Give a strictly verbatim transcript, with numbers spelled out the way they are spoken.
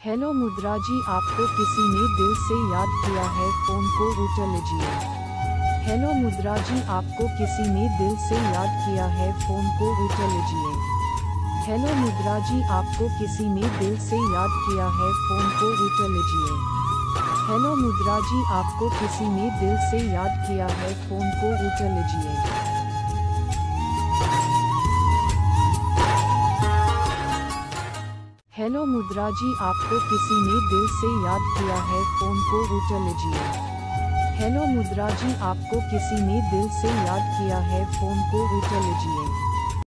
Hello मुद्रा जी, आपको किसी ने दिल से याद किया है, फोन को उठा लीजिए। हेलो मुद्रा जी, आपको किसी ने दिल से याद किया है, फोन को उठा लीजिए। हेलो मुद्रा जी, आपको किसी ने दिल से याद किया है, फोन को उठा लीजिए। हेलो मुद्रा जी, आपको किसी ने दिल से याद किया है, फोन को उठा लीजिए। हेलो मुद्रा जी, आपको किसी ने दिल से याद किया है, फोन को उठा लीजिए। हेलो मुद्रा जी, आपको किसी ने दिल से याद किया है, फोन को उठा लीजिए।